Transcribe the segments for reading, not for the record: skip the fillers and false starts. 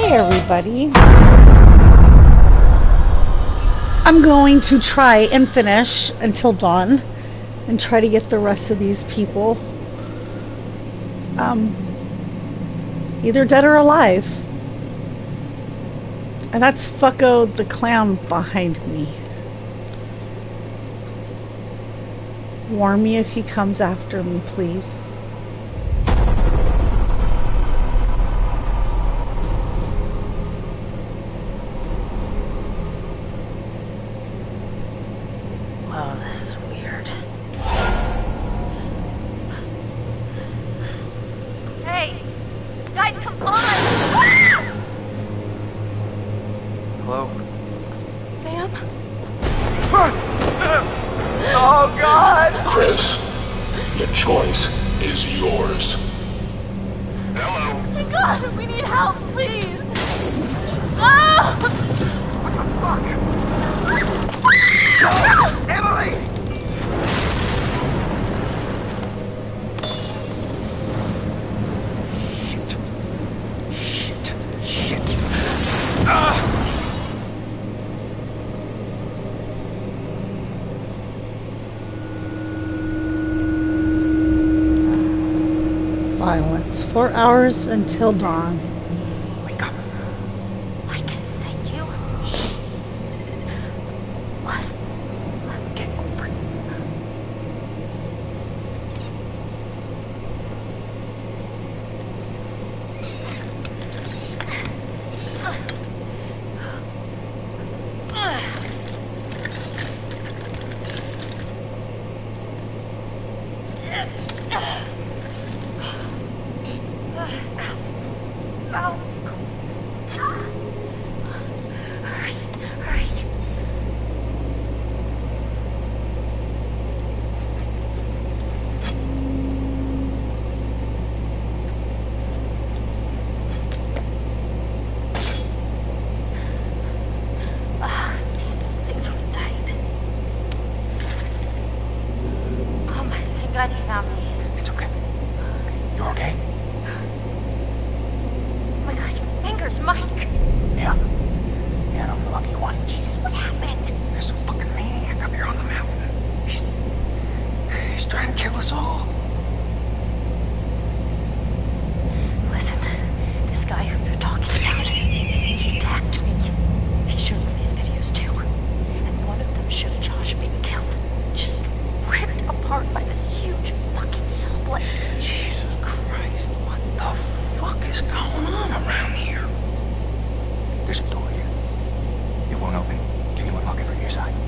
Hey everybody. I'm going to try and finish until dawn and try to get the rest of these people either dead or alive. And that's Fucko the clown behind me. Warn me if he comes after me, please. Oh, this is weird. Hey! Guys, come on! Hello? Sam? Oh, God! Chris, the choice is yours. Hello? Oh my God, we need help, please! Oh! Emily! Shit. Violence. 4 hours until dawn. Wake up. Mike, is that you? What? Get over it. Hurry. Damn, those things were tight. Oh my, thank God you found me. It's okay. You okay? Oh my God, your fingers, Mike. Yeah, I'm the lucky one. Jesus, what happened? There's some fucking maniac up here on the mountain. He's trying to kill us all. Listen, this guy who you're talking about, he attacked me. He showed me these videos too. And one of them showed Josh being killed. Just ripped apart by this huge fucking saw blade. Jesus Christ, what the fuck is going on around here? There's a door here. It won't open. Can you unlock it from your side?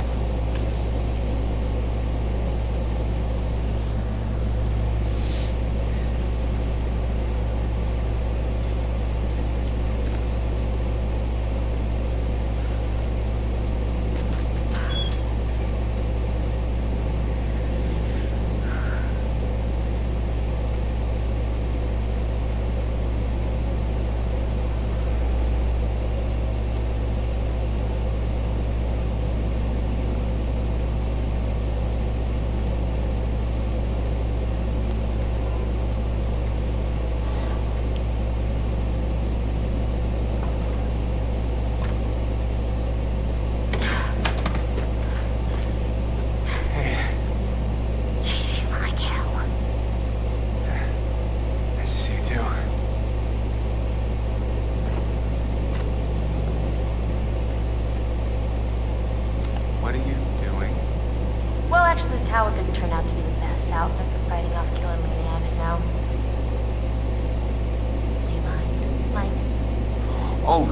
Jeez, you look like hell. Nice to see you too. What are you doing? Well, actually, the tower didn't turn out to be the best outfit for fighting off killer maniacs, you know? Do you mind, Mike? Oh,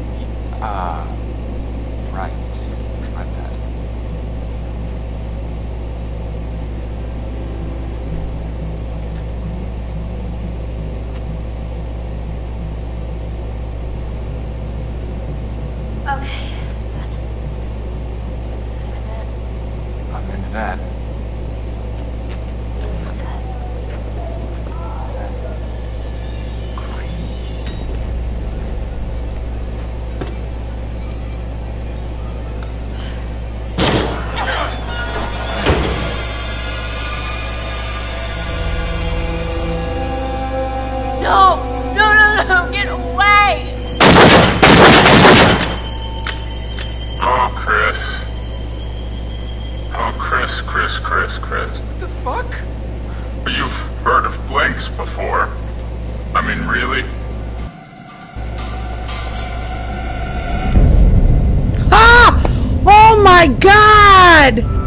right. My bad. Okay. Sleep in bed. I'm into that. What's that? Great. Chris. What the fuck? You've heard of blanks before. I mean, really? Ah! Oh my god!